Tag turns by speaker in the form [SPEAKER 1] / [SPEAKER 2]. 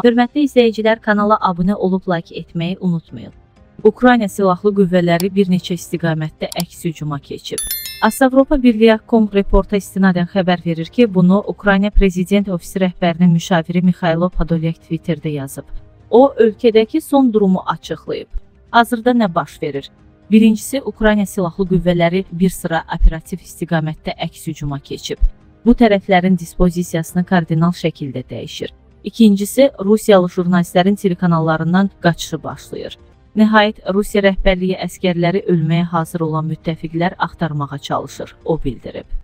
[SPEAKER 1] Hörmətli izləyicilər, kanala abunə olub like etməyi unutmayın. Ukrayna Silahlı Qüvvələri bir neçə istiqamətdə əks hücuma keçib. Avropa Birliyi.com reporta istinadən xəbər verir ki, bunu Ukrayna Prezident Ofisi rəhbərinin müşaviri Mikhailo Podolyak Twitterdə yazıb. O, ölkədəki son durumu açıqlayıb. Hazırda nə baş verir? Birincisi, Ukrayna Silahlı Qüvvələri bir sıra operativ istiqamətdə əks hücuma keçib. Bu tərəflərin dispozisiyasını kardinal şəkildə dəyişir. İkincisi, Rusiyalı jurnalistlərin telekanallarından qaçışı başlayır. Nəhayət, Rusiya rəhbərliyi əskərləri ölməyə hazır olan müttəfiqlər axtarmağa çalışır, o bildirib.